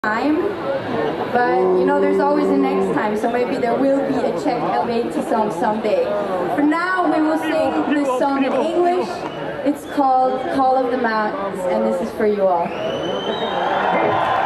time, but you know there's always a next time, so maybe there will be a Czech Helvetii song someday. For now we will sing this song in English. It's called Call of the Mountains, and this is for you all.